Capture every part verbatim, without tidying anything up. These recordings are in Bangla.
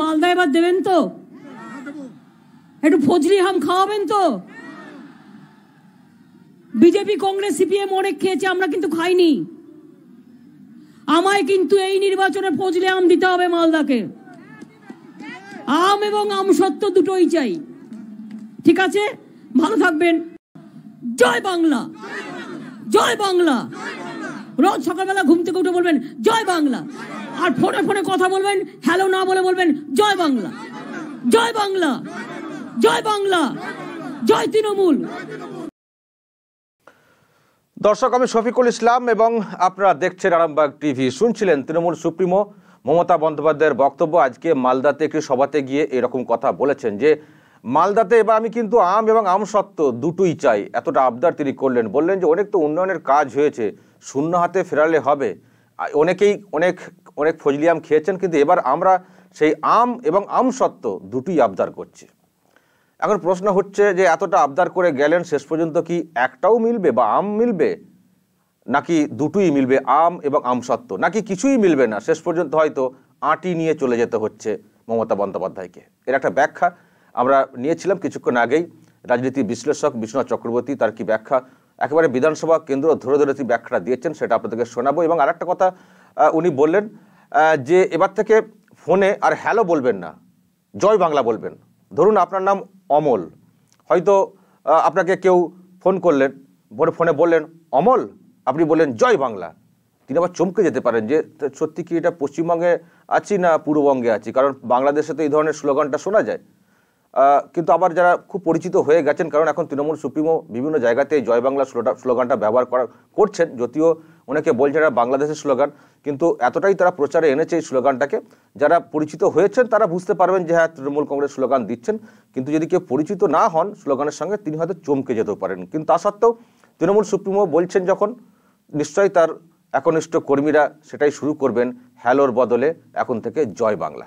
মালদা এবার দেবেন তো? একটু ফজলি হাম খাওয়াবেন তো? বিজেপি কংগ্রেস সিপিএম অনেক খেয়েছে, আমরা কিন্তু খাইনি। আমায় কিন্তু এই নির্বাচনে ফজলি আম দিতে হবে মালদাকে। আম এবং আম সত্য দুটোই চাই। ঠিক আছে, ভালো থাকবেন। জয় বাংলা, জয় বাংলা। রোজ সকালবেলা ঘুম থেকে উঠে বলবেন জয় বাংলা, আর ফোনে ফোনে কথা বলবেন, হ্যালো না বলে বলবেন জয় বাংলা, জয় বাংলা, জয় বাংলা, জয় তৃণমূল। দর্শক, আমি শফিকুল ইসলাম এবং আপনারা দেখছেন আরামবাগ টিভি। শুনছিলেন তৃণমূল সুপ্রিমো মমতা বন্দ্যোপাধ্যায়ের বক্তব্য। আজকে মালদাতে একটি সভাতে গিয়ে এরকম কথা বলেছেন যে মালদাতে এবার আমি কিন্তু আম এবং আম সত্ত্ব দুটোই চাই, এতটা আবদার তিনি করলেন। বললেন যে অনেক তো উন্নয়নের কাজ হয়েছে, শূন্য হাতে ফেরালে হবে। অনেকেই অনেক অনেক ফজলি আম খেয়েছেন, কিন্তু এবার আমরা সেই আম এবং আম সত্ত্ব দুটোই আবদার করছি। এখন প্রশ্ন হচ্ছে যে এতটা আবদার করে গেলেন, শেষ পর্যন্ত কি একটাও মিলবে বা আম মিলবে, নাকি দুটোই মিলবে, আম এবং আম সত্ত্ব, নাকি কিছুই মিলবে না, শেষ পর্যন্ত হয়তো আঁটি নিয়ে চলে যেতে হচ্ছে মমতা বন্দ্যোপাধ্যায়কে? এর একটা ব্যাখ্যা আমরা নিয়েছিলাম কিছুক্ষণ আগেই। রাজনীতি বিশ্লেষক বিশ্বনাথ চক্রবর্তী তার কি ব্যাখ্যা একেবারে বিধানসভা কেন্দ্র ধরে ধরে তিনি ব্যাখ্যাটা দিয়েছেন, সেটা আপনাদেরকে শোনাবো। এবং আরেকটা কথা উনি বললেন যে এবার থেকে ফোনে আর হ্যালো বলবেন না, জয় বাংলা বলবেন। ধরুন আপনার নাম অমল, হয়তো আপনাকে কেউ ফোন করলেন, ফোনে বললেন অমল, আপনি বললেন জয় বাংলা। তিনি আবার চমকে যেতে পারেন যে সত্যি কি এটা পশ্চিমবঙ্গে আছি না পূর্ববঙ্গে আছি, কারণ বাংলাদেশে তো এই ধরনের স্লোগানটা শোনা যায়। কিন্তু আবার যারা খুব পরিচিত হয়ে গেছেন, কারণ এখন তৃণমূল সুপ্রিমো বিভিন্ন জায়গাতে জয় বাংলা স্লোগানটা ব্যবহার করা করছেন, যদিও অনেকে বলছেন এটা বাংলাদেশের স্লোগান, কিন্তু এতটাই তারা প্রচারে এনেছে এই স্লোগানটাকে, যারা পরিচিত হয়েছেন তারা বুঝতে পারবেন যে হ্যাঁ তৃণমূল কংগ্রেস স্লোগান দিচ্ছেন। কিন্তু যদি কেউ পরিচিত না হন স্লোগানের সঙ্গে, তিনি হয়তো চমকে যেতেও পারেন। কিন্তু তা সত্ত্বেও তৃণমূল সুপ্রিমো বলছেন যখন, নিশ্চয়ই তার একনিষ্ঠ কর্মীরা সেটাই শুরু করবেন, হ্যালোর বদলে এখন থেকে জয় বাংলা।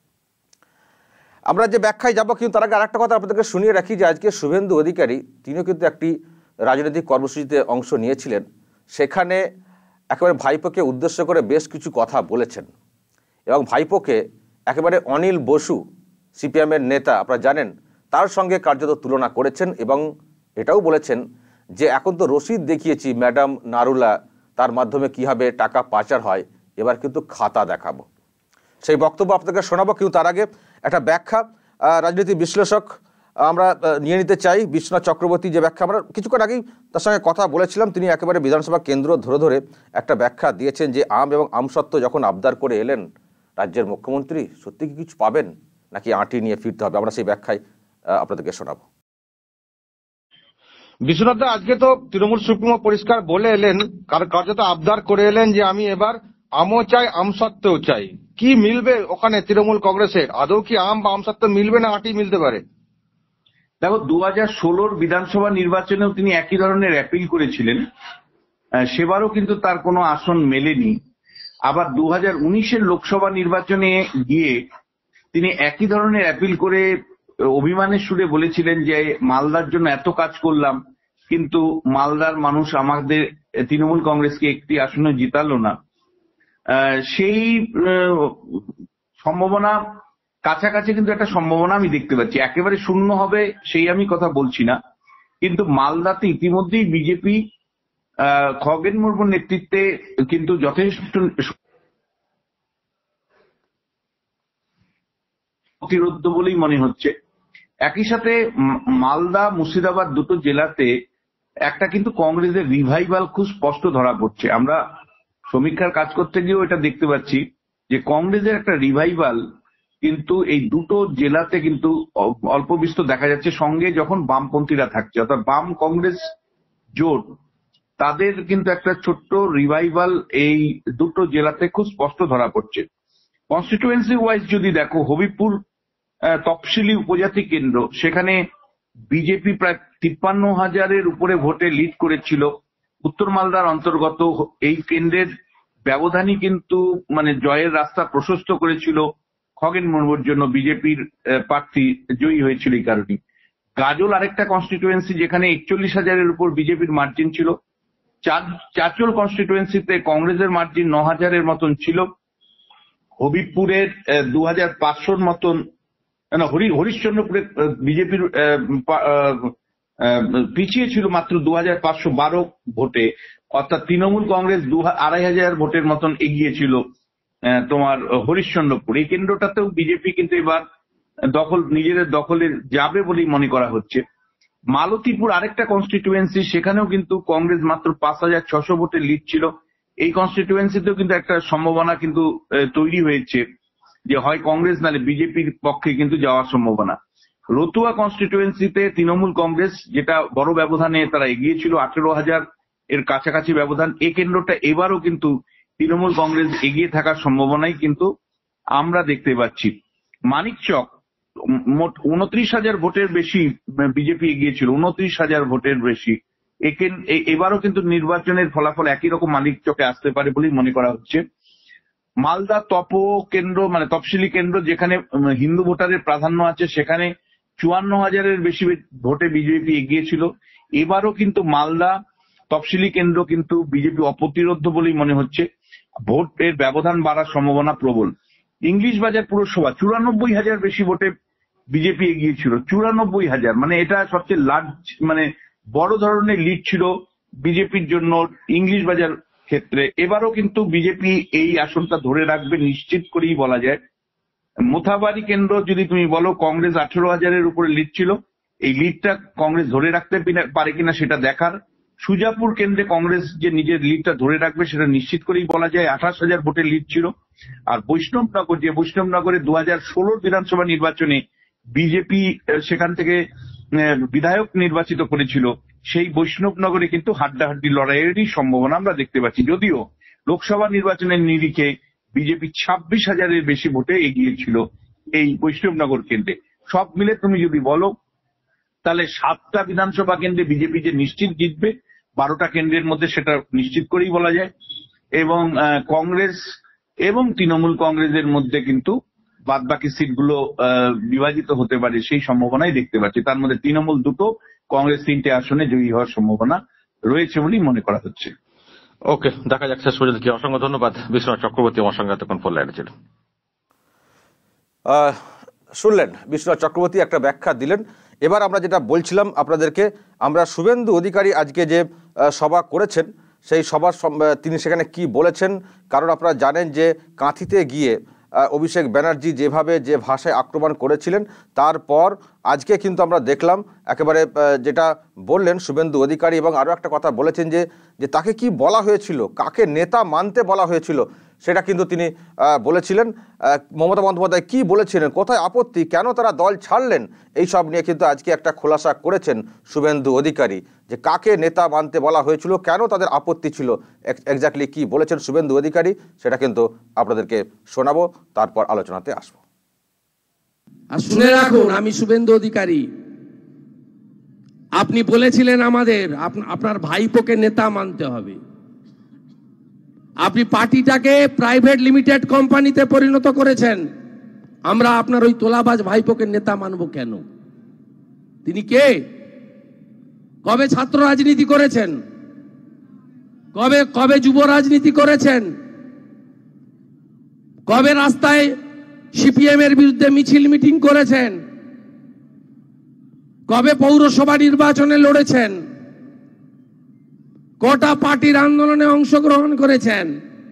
আমরা যে ব্যাখ্যায় যাবো, কিন্তু তার আগে আরেকটা কথা আপনাদেরকে শুনিয়ে রাখি যে আজকে শুভেন্দু অধিকারী তিনিও কিন্তু একটি রাজনৈতিক কর্মসূচিতে অংশ নিয়েছিলেন। সেখানে একেবারে ভাইপোকে উদ্দেশ্য করে বেশ কিছু কথা বলেছেন এবং ভাইপোকে একেবারে অনিল বসু সিপিএমের নেতা আপনারা জানেন তার সঙ্গে কার্যত তুলনা করেছেন এবং এটাও বলেছেন যে এখন তো রসিদ দেখিয়েছি ম্যাডাম নারুলা, তার মাধ্যমে কীভাবে টাকা পাচার হয়, এবার কিন্তু খাতা দেখাবো। সেই বক্তব্য আপনাদেরকে শোনাবো, কিন্তু তার আগে একটা ব্যাখ্যা রাজনীতি বিশ্লেষক আমরা নিয়ে নিতে চাই। বিশ্বনাথ চক্রবর্তী যে ব্যাখ্যা, আমরা কিছুক্ষণ আগেই তার সঙ্গে কথা বলেছিলাম, তিনি একেবারে বিধানসভা কেন্দ্র ধরে ধরে একটা ব্যাখ্যা দিয়েছেন যে আম এবং আম সত্ত্ব যখন আবদার করে এলেন রাজ্যের মুখ্যমন্ত্রী, সত্যি কি কিছু পাবেন নাকি আঁটি নিয়ে ফিরতে হবে? আমরা সেই ব্যাখ্যায় আপনাদেরকে শোনাবো। বিশ্বনাথ দা, আজকে তো তৃণমূল সুপ্রিমো পরিষ্কার বলে এলেন, কার্যত আবদার করে এলেন যে আমি এবার আমও চাই আম সত্ত্বেও চাই। কি মিলবে ওখানে তৃণমূল কংগ্রেসের? আদৌ কি আম বা আম সত্ত্ব মিলবে না আঁটি মিলতে পারে? দেখো, দু হাজার ষোলোর বিধানসভা নির্বাচনেও তিনি একই ধরনের অ্যাপিল করেছিলেন, সেবারও কিন্তু তার কোনো আসন মেলেনি। আবার দু হাজার উনিশের লোকসভা নির্বাচনে গিয়ে তিনি একই ধরনের অ্যাপিল করে অভিমানের সুরে বলেছিলেন যে মালদার জন্য এত কাজ করলাম, কিন্তু মালদার মানুষ আমাদের তৃণমূল কংগ্রেসকে একটি আসনে জিতালো না। সেই সম্ভাবনা কাছাকাছি কিন্তু একটা সম্ভাবনা আমি দেখতে পাচ্ছি। একেবারে শূন্য হবে সেই আমি কথা বলছি না, কিন্তু মালদাতে ইতিমধ্যেই বিজেপি খগেন মুর্মুর নেতৃত্বে কিন্তু যথেষ্ট প্রতিরোধ বলেই মনে হচ্ছে। একই সাথে মালদা মুর্শিদাবাদ দুটো জেলাতে একটা কিন্তু কংগ্রেসের রিভাইভাল খুব স্পষ্ট ধরা পড়ছে। আমরা সমীক্ষার কাজ করতে গিয়েও এটা দেখতে পাচ্ছি যে কংগ্রেসের একটা রিভাইভাল কিন্তু এই দুটো জেলাতে কিন্তু অল্প বিস্তর দেখা যাচ্ছে। সঙ্গে যখন বামপন্থীরা থাকছে, অর্থাৎ বাম কংগ্রেস জোট, তাদের কিন্তু একটা ছোট্ট রিভাইভাল এই দুটো জেলাতে খুব স্পষ্ট ধরা পড়ছে। কনস্টিটুয়েন্সি ওয়াইজ যদি দেখো, হবিপুর তফসিলি উপজাতি কেন্দ্র, সেখানে বিজেপি প্রায় তিপ্পান্ন হাজারের উপরে ভোটে লিড করেছিল। উত্তর মালদার অন্তর্গত এই কেন্দ্রের ব্যবধানই কিন্তু মানে জয়ের রাস্তা প্রশস্ত করেছিল খগেন মুর্মুর জন্য, বিজেপির প্রার্থী জয়ী হয়েছিল এই কারণে। গাজল আরেকটা কনস্টিটুয়েন্সি যেখানে একচল্লিশ হাজারের উপর বিজেপির মার্জিন ছিল। চাঁচল কনস্টিটুয়েন্সিতে কংগ্রেসের মার্জিন ন হাজারের মতন ছিল। হবিবপুরের দু হাজার পাঁচশোর মতন, না হরি হরিশ্চন্দ্রপুরে বিজেপির পিছিয়ে ছিল মাত্র দু হাজার পাঁচশো বারো ভোটে, অর্থাৎ তৃণমূল কংগ্রেস দু আড়াই হাজার ভোটের মতন এগিয়ে ছিল তোমার হরিশ্চন্দ্রপুর। এই কেন্দ্রটাতেও বিজেপি কিন্তু এবার দখল নিজেদের দখলে যাবে বলেই মনে করা হচ্ছে। মালতীপুর আরেকটা কনস্টিটিউয়েন্সি, সেখানেও কিন্তু কংগ্রেস মাত্র পাঁচ হাজার ছশো ভোটে লিড ছিল। এই কনস্টিটিউয়েন্সিতেও কিন্তু একটা সম্ভাবনা কিন্তু তৈরি হয়েছে যে হয় কংগ্রেস নাহলে বিজেপির পক্ষে কিন্তু যাওয়ার সম্ভাবনা। রতুয়া কনস্টিটিউয়েন্সিতে তৃণমূল কংগ্রেস যেটা বড় ব্যবধানে তারা এগিয়ে ছিল, আঠেরো হাজার এর কাছাকাছি ব্যবধান। এই কেন্দ্রটা এবারও কিন্তু তৃণমূল কংগ্রেস এগিয়ে থাকার সম্ভাবনাই কিন্তু আমরা দেখতে পাচ্ছি। মানিকচক মোট উনত্রিশ হাজার ভোটের বেশি বিজেপি এগিয়েছিল, উনত্রিশ হাজার ভোটের বেশি। এবারও কিন্তু নির্বাচনের ফলাফল একই রকম মানিকচকে আসতে পারে বলেই মনে করা হচ্ছে। মালদা তপ কেন্দ্র মানে তফসিলি কেন্দ্র, যেখানে হিন্দু ভোটারের প্রাধান্য আছে, সেখানে চুয়ান্ন হাজারের বেশি ভোটে বিজেপি এগিয়েছিল। এবারও কিন্তু মালদা তফসিলি কেন্দ্র কিন্তু বিজেপি অপ্রতিরোধ্য বলেই মনে হচ্ছে, ভোটের ব্যবধান বাড়ার সম্ভাবনা প্রবল। ইংলিশ বাজার পুরসভা চুরানব্বই হাজার বেশি ভোটে বিজেপি এগিয়েছিল, চুরানব্বই হাজার, মানে এটা সবচেয়ে লার্জ মানে বড় ধরনের লিড ছিল বিজেপির জন্য ইংলিশ বাজার ক্ষেত্রে। এবারও কিন্তু বিজেপি এই আসনটা ধরে রাখবে নিশ্চিত করেই বলা যায়। মোথাবাড়ি কেন্দ্র যদি তুমি বলো, কংগ্রেস আঠেরো হাজারের উপরে লিড ছিল, এই লিডটা কংগ্রেস ধরে রাখতে পারে কিনা সেটা দেখার। সুজাপুর কেন্দ্রে কংগ্রেস যে নিজের লিডটা ধরে রাখবে সেটা নিশ্চিত করেই বলা যায়, আঠাশ হাজার ভোটের লিড ছিল। আর বৈষ্ণবনগর, যে বৈষ্ণবনগরে দু হাজার ষোলোর বিধানসভা নির্বাচনে বিজেপি সেখান থেকে বিধায়ক নির্বাচিত করেছিল, সেই বৈষ্ণবনগরে কিন্তু হাড্ডাহাড্ডি লড়াইয়েরই সম্ভাবনা আমরা দেখতে পাচ্ছি। যদিও লোকসভা নির্বাচনের নিরিখে বিজেপি ছাব্বিশ হাজারের বেশি ভোটে এগিয়েছিল এই বৈষ্ণবনগর কেন্দ্রে। সব মিলে তুমি যদি বলো তাহলে সাতটা বিধানসভা কেন্দ্রে বিজেপি যে নিশ্চিত জিতবে, বারোটা কেন্দ্রের মধ্যে সেটা নিশ্চিত করেই বলা যায়। এবং কংগ্রেস এবং তৃণমূল কংগ্রেসের মধ্যে কিন্তু বাদ বাকি সিটগুলো বিভাজিত হতে পারে, সেই সম্ভাবনাই দেখতে পাচ্ছি। তার মধ্যে তৃণমূল দুটো, কংগ্রেস তিনটে আসনে জয়ী হওয়ার সম্ভাবনা রয়েছে বলেই মনে করা হচ্ছে। ওকে, দেখা যাক শেষ পর্যন্ত কি। অসংখ্য ধন্যবাদ বিশ্বনাথ চক্রবর্তী আমার সঙ্গে এতক্ষণ ফোন লাইনে ছিল। শুনলেন বিশ্বনাথ চক্রবর্তী একটা ব্যাখ্যা দিলেন। এবার আমরা যেটা বলছিলাম আপনাদেরকে, আমরা শুভেন্দু অধিকারী আজকে যে সভা করেছেন সেই সভার তিনি সেখানে কি বলেছেন, কারণ আপনারা জানেন যে কাঁথিতে গিয়ে অভিষেক ব্যানার্জি যেভাবে যে ভাষায় আক্রমণ করেছিলেন, তারপর আজকে কিন্তু আমরা দেখলাম একেবারে যেটা বললেন শুভেন্দু অধিকারী, এবং আরও একটা কথা বলেছেন যে যে তাকে কি বলা হয়েছিল, কাকে নেতা মানতে বলা হয়েছিল, সেটা কিন্তু তিনি বলেছিলেন। মমতা বন্দ্যোপাধ্যায় কি বলেছিলেন, কোথায় আপত্তি, কেন তারা দল ছাড়লেন, এই সব নিয়ে কিন্তু আজকে একটা খোলাসা করেছেন শুভেন্দু অধিকারী, যে কাকে নেতা মানতে বলা হয়েছিল, কেন তাদের আপত্তি ছিল, এক্স্যাক্টলি কি বলেছেন শুভেন্দু অধিকারী, সেটা কিন্তু আপনাদেরকে শোনাবো, তারপর আলোচনাতে আসবো। আর শুনে রাখুন, আমি শুভেন্দু অধিকারী। আপনি বলেছিলেন আমাদের আপনার ভাইপোকে নেতা মানতে হবে, আপনি পার্টিটাকে প্রাইভেট লিমিটেড কোম্পানিতে পরিণত করেছেন, আমরা আপনার ওই তোলাবাজ ভাইপোকে নেতা মানব কেন? তিনি কে? কবে ছাত্র রাজনীতি করেছেন? কবে কবে যুব রাজনীতি করেছেন? কবে রাস্তায় সিপিএম এর বিরুদ্ধে মিছিল মিটিং করেছেন? কবে পৌরসভা নির্বাচনে লড়েছেন? কটা পার্টির আন্দোলনে অংশগ্রহণ করেছেন?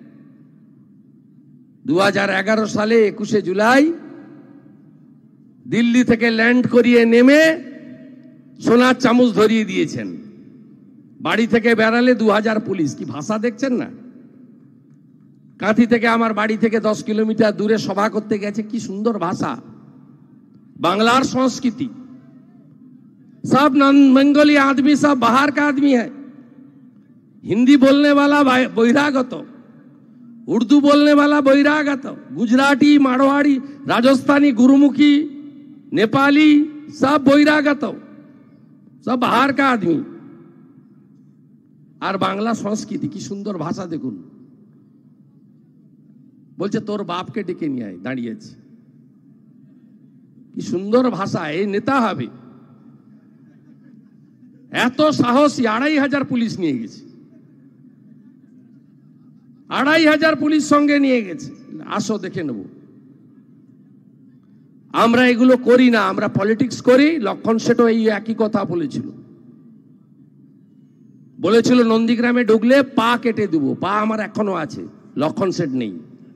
দু হাজার এগারো সালে একুশে জুলাই দিল্লি থেকে ল্যান্ড করিয়ে নেমে সোনার চামচ ধরিয়ে দিয়েছেন। বাড়ি থেকে বেরালে দু হাজার পুলিশ। কি ভাষা দেখছেন না? কাঁথি থেকে আমার বাড়ি থেকে দশ কিলোমিটার দূরে সভা করতে গেছে, কি সুন্দর ভাষা, বাংলার সংস্কৃতি। सब बंगाली आदमी सब बाहर का आदमी है, हिंदी बोलने वाला बहिरागत, उर्दू बोलने वाला बहिरागत, गुजराती, मारवाड़ी, राजस्थानी, गुरुमुखी, नेपाली सब बहिरागत, सब बाहर का आदमी। और बांग्ला संस्कृति की सुंदर भाषा देखुन, बोलছে তোর বাপকে ডেকে নিয়ে আয়, দাঁড়িয়েছে। কি সুন্দর ভাষা, এই নেতা হবে। এত সাহসী, আড়াই হাজার পুলিশ নিয়ে গেছে, আড়াই হাজার পুলিশ সঙ্গে নিয়ে গেছে। আসো দেখে নেব। আমরা এগুলো করি না, আমরা পলিটিক্স করি। লক্ষণ সেটও এই একই কথা বলেছিল, বলেছিল নন্দীগ্রামে ঢুকলে পা কেটে দেবো। পা আমার এখনো আছে, লক্ষণ সেট নেই।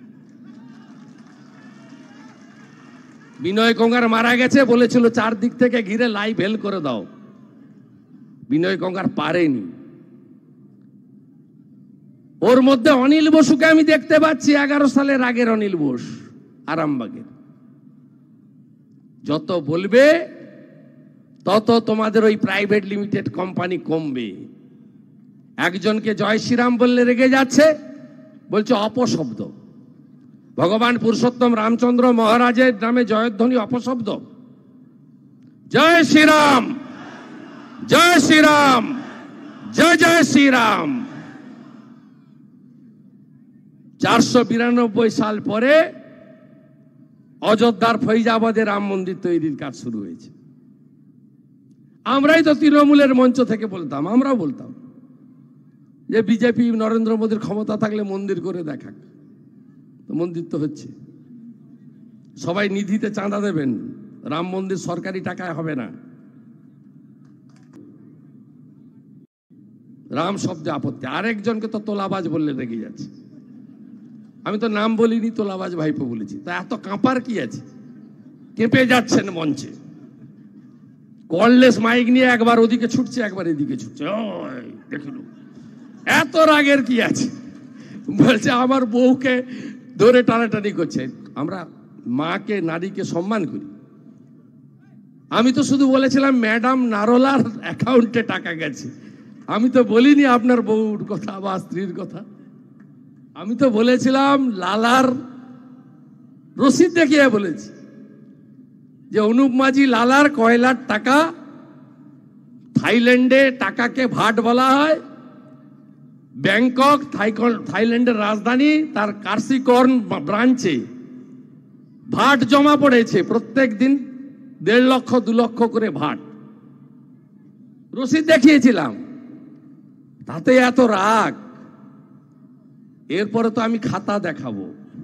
বিনয় কঙ্গার মারা গেছে, বলেছিল চারদিক থেকে ঘিরে লাইভ হেল করে দাও। বিনয় কঙ্গার পারেনি। ওর মধ্যে অনিল বসুকে আমি দেখতে পাচ্ছি, এগারো সালের আগের অনিল বোস, আরামবাগের। যত বলবে তত তোমাদের ওই প্রাইভেট লিমিটেড কোম্পানি কমবে। একজনকে জয় শ্রীরাম বললে রেগে যাচ্ছে, বলছে অপশব্দ। ভগবান পুরুষোত্তম রামচন্দ্র মহারাজের নামে জয়ধ্বনি অপশব্দ। জয় শ্রীরাম, জয় শ্রীরাম, জয় জয় শ্রীরাম। চারশো বিরানব্বই সাল পরে অযোধ্যার ফৈজাবাদে রাম মন্দির তৈরির কাজ শুরু হয়েছে। আমরাই তো তৃণমূলের মঞ্চ থেকে বলতাম, আমরাও বলতাম যে বিজেপি নরেন্দ্র মোদীর ক্ষমতা থাকলে মন্দির করে দেখাক। তো মন্দির তো হচ্ছে। সবাই নিধিতে চাঁদা দেবেন, রাম মন্দির সরকারি টাকায় হবে না। রাম শব্দে আপত্তি। আরেকজনকে তো তোলাবাজ বললে রেগে যাচ্ছে। আমি তো নাম বলিনি, তোলাবাজ ভাইপো বলেছি। তা এত কাঁপার কি আছে? কেঁপে যাচ্ছেন মঞ্চে, কর্ডলেস মাইক নিয়ে একবার ওদিকে ছুটছে, একবার এদিকে ছুটছে। ওই দেখুন, এত রাগের কি আছে? বলছে আমার বউকে ধরে টানাটানি করছে। আমরা মাকে, নারীকে সম্মান করি। আমি তো শুধু বলেছিলাম ম্যাডাম নারোলার অ্যাকাউন্টে টাকা গেছে। আমি তো বলিনি আপনার বউর কথা বা স্ত্রীর কথা। আমি তো বলেছিলাম লালার রসিদ দেখিয়ে বলেছি যে অনুপ মাঝি লালার কয়লার টাকা, থাইল্যান্ডে টাকাকে ভাট বলা হয়। ব্যাংকক থাইল্যান্ডের রাজধানী, তার কার্সিকর্ন ব্রাঞ্চে ভাট জমা পড়েছে প্রত্যেক দিন দেড় লক্ষ দু লক্ষ করে ভাট। রসিদ দেখিয়েছিলাম। তাতে এত রাগ। এরপরে তো আমি খাতা দেখাবো,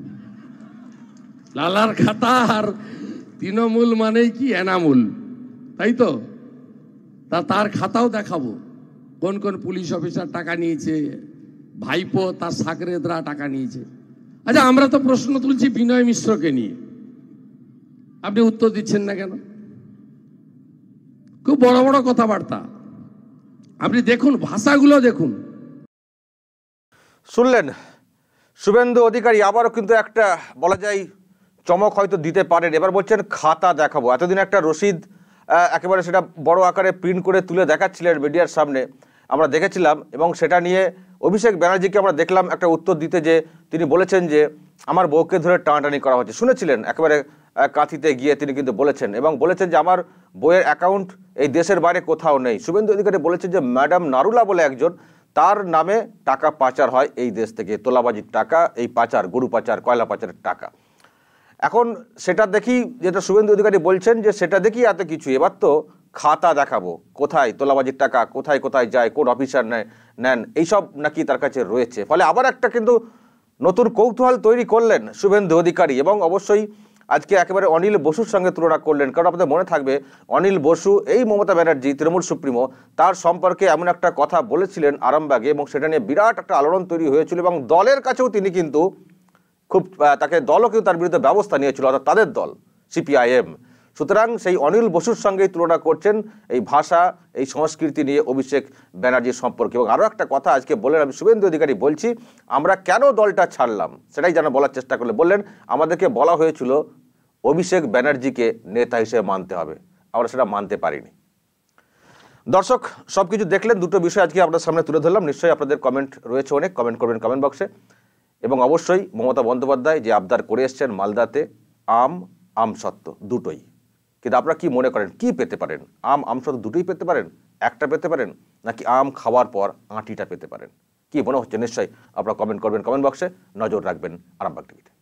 লালার খাতা। আর তৃণমূল মানেই কি এনামূল, তাই তো? তা তার খাতাও দেখাবো, কোন কোন পুলিশ অফিসার টাকা নিয়েছে, ভাইপো তার সাকরেদরা টাকা নিয়েছে। আচ্ছা, আমরা তো প্রশ্ন তুলছি বিনয় মিশ্রকে নিয়ে, আপনি উত্তর দিচ্ছেন না কেন? খুব বড় বড় কথাবার্তা। আপনি দেখুন, ভাষাগুলো দেখুন। শুনলেন শুভেন্দু অধিকারী আবারও কিন্তু একটা বলা যায় চমক হয়তো দিতে পারেন। এবার বলছেন খাতা দেখাবো। এতদিন একটা রসিদ একেবারে সেটা বড় আকারে প্রিন্ট করে তুলে দেখাচ্ছিলেন মিডিয়ার সামনে, আমরা দেখেছিলাম। এবং সেটা নিয়ে অভিষেক ব্যানার্জিকে আমরা দেখলাম একটা উত্তর দিতে, যে তিনি বলেছেন যে আমার বউকে ধরে টানাটানি করা হচ্ছে। শুনেছিলেন একেবারে কাঁথিতে গিয়ে তিনি কিন্তু বলেছেন, এবং বলেছেন যে আমার বইয়ের অ্যাকাউন্ট এই দেশের বাইরে কোথাও নেই। শুভেন্দু অধিকারী বলেছেন যে ম্যাডাম নারুলা বলে একজন, তার নামে টাকা পাচার হয় এই দেশ থেকে, তোলাবাজির টাকা, এই পাচার, গরু পাচার, কয়লা পাচারের টাকা। এখন সেটা দেখি, যেটা শুভেন্দু অধিকারী বলছেন যে সেটা দেখি এত কিছু, এবার তো খাতা দেখাবো, কোথায় তোলাবাজির টাকা কোথায় কোথায় যায়, কোন অফিসার নেয় নেন, এইসব নাকি তার কাছে রয়েছে। ফলে আবার একটা কিন্তু নতুন কৌতূহল তৈরি করলেন শুভেন্দু অধিকারী, এবং অবশ্যই আজকে একেবারে অনিল বসুর সঙ্গে তুলনা করলেন। কারণ আপনাদের মনে থাকবে অনিল বসু এই মমতা ব্যানার্জি তৃণমূল সুপ্রিমো, তার সম্পর্কে এমন একটা কথা বলেছিলেন আরামবাগে, এবং সেটা নিয়ে বিরাট একটা আলোড়ন তৈরি হয়েছিল। এবং দলের কাছেও তিনি কিন্তু খুব, তাকে দলও কিন্তু তার বিরুদ্ধে ব্যবস্থা নিয়েছিল, অর্থাৎ তাদের দল সিপিআইএম। সুতরাং সেই অনিল বসুর সঙ্গেই তুলনা করছেন এই ভাষা, এই সংস্কৃতি নিয়ে অভিষেক ব্যানার্জির সম্পর্কে। এবং আরও একটা কথা আজকে বললেন, আমি শুভেন্দু অধিকারী বলছি, আমরা কেন দলটা ছাড়লাম সেটাই যেন বলার চেষ্টা করলে বললেন, আমাদেরকে বলা হয়েছিল অভিষেক ব্যানার্জিকে নেতা হিসেবে মানতে হবে, আমরা সেটা মানতে পারিনি। দর্শক সব কিছু দেখলেন, দুটো বিষয় আজকে আপনার সামনে তুলে ধরলাম। নিশ্চয়ই আপনাদের কমেন্ট রয়েছে অনেক, কমেন্ট করবেন কমেন্ট বক্সে। এবং অবশ্যই মমতা বন্দ্যোপাধ্যায় যে আবদার করে এসছেন মালদাতে, আম আমসত্ত্ব দুটোই, কিন্তু আপনারা কি মনে করেন কি পেতে পারেন? আম আমসত্ত্ব দুটোই পেতে পারেন, একটা পেতে পারেন, নাকি আম খাওয়ার পর আঁটিটা পেতে পারেন? কি মনে হচ্ছে নিশ্চয়ই আপনারা কমেন্ট করবেন কমেন্ট বক্সে। নজর রাখবেন আরামবাগ টিভিতে।